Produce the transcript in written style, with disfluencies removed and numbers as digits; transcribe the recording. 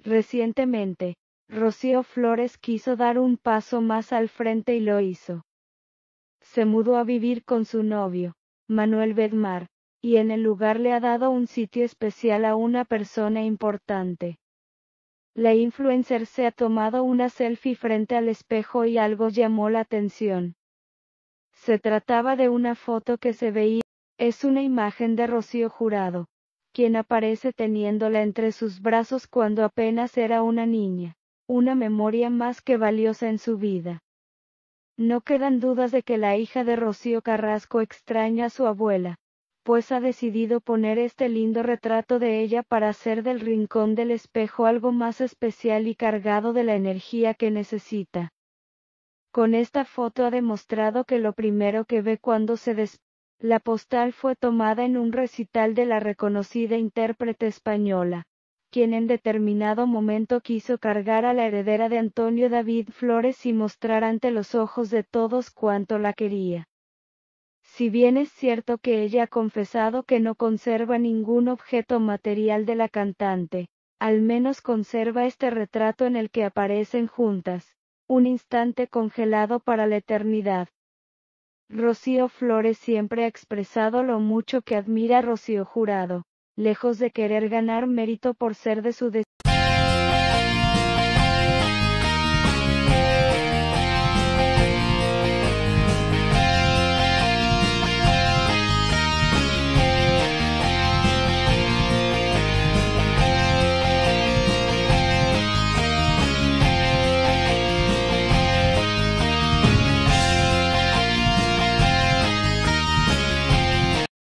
Recientemente, Rocío Flores quiso dar un paso más al frente y lo hizo. Se mudó a vivir con su novio, Manuel Bedmar, y en el lugar le ha dado un sitio especial a una persona importante. La influencer se ha tomado una selfie frente al espejo y algo llamó la atención. Se trataba de una foto que se veía, es una imagen de Rocío Jurado, quien aparece teniéndola entre sus brazos cuando apenas era una niña, una memoria más que valiosa en su vida. No quedan dudas de que la hija de Rocío Carrasco extraña a su abuela, pues ha decidido poner este lindo retrato de ella para hacer del rincón del espejo algo más especial y cargado de la energía que necesita. Con esta foto ha demostrado que lo primero que ve cuando se despierta. La postal fue tomada en un recital de la reconocida intérprete española, quien en determinado momento quiso cargar a la heredera de Antonio David Flores y mostrar ante los ojos de todos cuánto la quería. Si bien es cierto que ella ha confesado que no conserva ningún objeto material de la cantante, al menos conserva este retrato en el que aparecen juntas, un instante congelado para la eternidad. Rocío Flores siempre ha expresado lo mucho que admira a Rocío Jurado, lejos de querer ganar mérito por ser de su